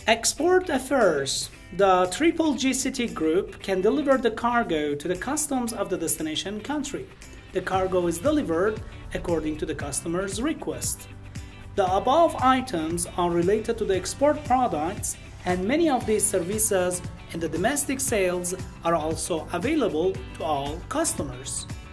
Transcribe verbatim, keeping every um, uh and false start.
Export affairs. The Triple G C T group can deliver the cargo to the customs of the destination country. The cargo is delivered according to the customer's request. The above items are related to the export products, and many of these services in the domestic sales are also available to all customers.